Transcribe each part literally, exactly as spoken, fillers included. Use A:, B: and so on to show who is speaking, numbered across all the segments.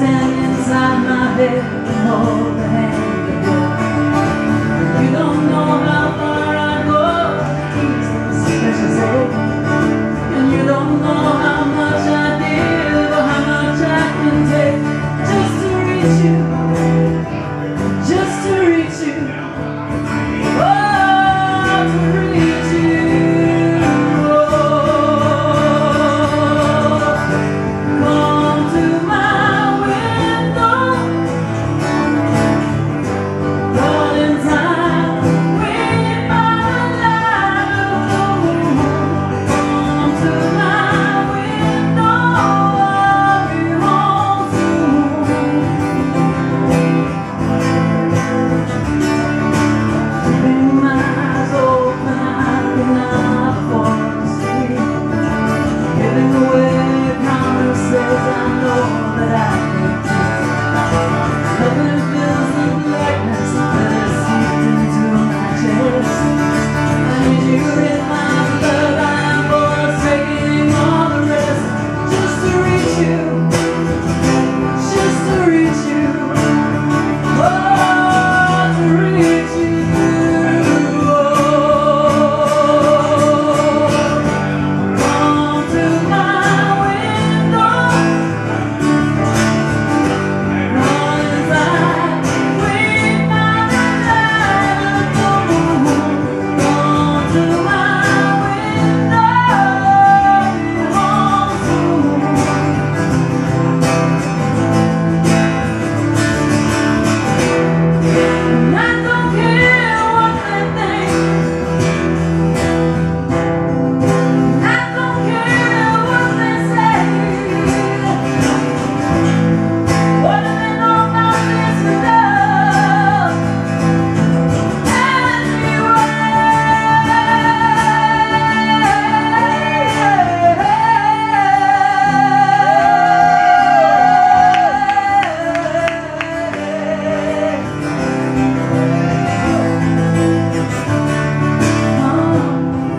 A: stand inside my bed and hold the hand of death. You don't know how far I go, he's this precious egg. And you don't know how much I give or how much I can take just to reach you, just to reach you. Oh, to reach you.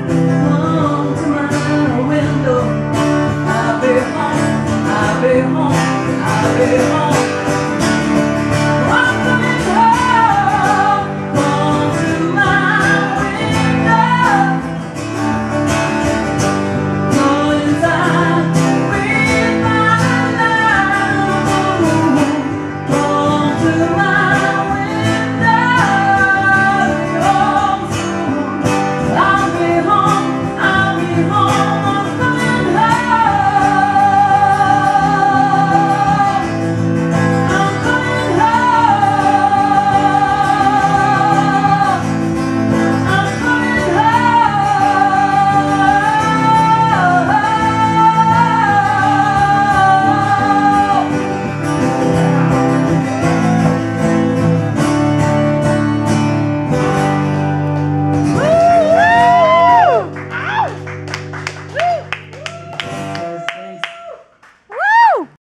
A: Home.